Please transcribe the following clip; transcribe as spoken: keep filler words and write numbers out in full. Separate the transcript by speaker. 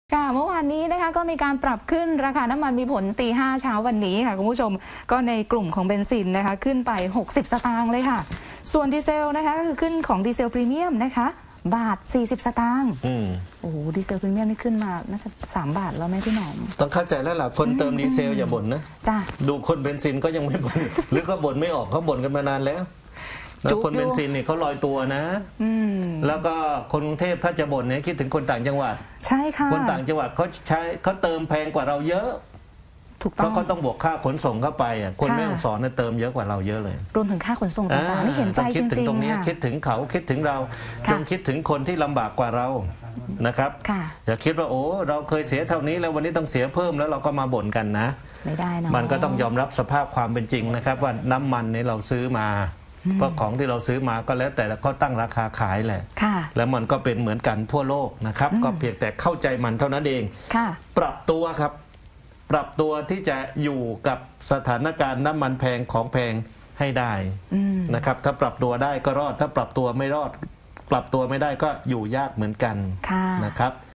Speaker 1: ค่ะเมื่อวานนี้นะคะก็มีการปรับขึ้นราคาน้ำมันมีผลตีห้าเช้าวันนี้ค่ะคุณผู้ชมก็ในกลุ่มของเบนซินนะคะขึ้นไปหกสิบสตางค์เลยค่ะส่วนดีเซลนะคะก็คือขึ้นของดีเซลพรีเมียมนะคะบาทสี่สิบสตางค์อืมโอ้โหดีเซลพรีเมียมนี่ขึ้นมาน่าจะสามบาทแล้วไหมพี่หนอม
Speaker 2: ต้องเข้าใจแล้วล่ะคนเติมดีเซลอย่าบ่นนะจ้าดูคนเบนซินก็ยังไม่บ่นหรือก็บ่นไม่ออกเขาบ่นกันมานานแล้วแล้วคนเบนซินนี่เขาลอยตัวนะแล้วก็คนกรุงเทพถ้าจะบ่นเนี่ยคิดถึงคนต่างจังหวัด
Speaker 1: ใช่ค่ะ
Speaker 2: คนต่างจังหวัดเขาใช้เขาเติมแพงกว่าเราเยอะ
Speaker 1: ถูกต้อง
Speaker 2: เพราะเขาต้องบวกค่าขนส่งเข้าไปอ่ะคนแม่ฮ่องสอนเนี่ยเติมเยอะกว่าเราเยอะเลย
Speaker 1: รวมถึงค่าขนส่งต่างๆนี่เห็นใจจริงๆค่ะ
Speaker 2: คิดถึงเขาคิดถึงเราจงคิดถึงคนที่ลำบากกว่าเรานะครับอย่าคิดว่าโอ้เราเคยเสียเท่านี้แล้ววันนี้ต้องเสียเพิ่มแล้วเราก็มาบ่นกันนะ
Speaker 1: ไม่ได้นะ
Speaker 2: มันก็ต้องยอมรับสภาพความเป็นจริงนะครับว่าน้ำมันนี่เราซื้อมาเพราะของที่เราซื้อมาก็แล้วแต่เขาตั้งราคาขายแหละแล้วมันก็เป็นเหมือนกันทั่วโลกนะครับก็เพียงแต่เข้าใจมันเท่านั้นเองปรับตัวครับปรับตัวที่จะอยู่กับสถานการณ์น้ำมันแพงของแพงให้ได้นะครับถ้าปรับตัวได้ก็รอดถ้าปรับตัวไม่รอดปรับตัวไม่ได้ก็อยู่ยากเหมือนกันนะครับ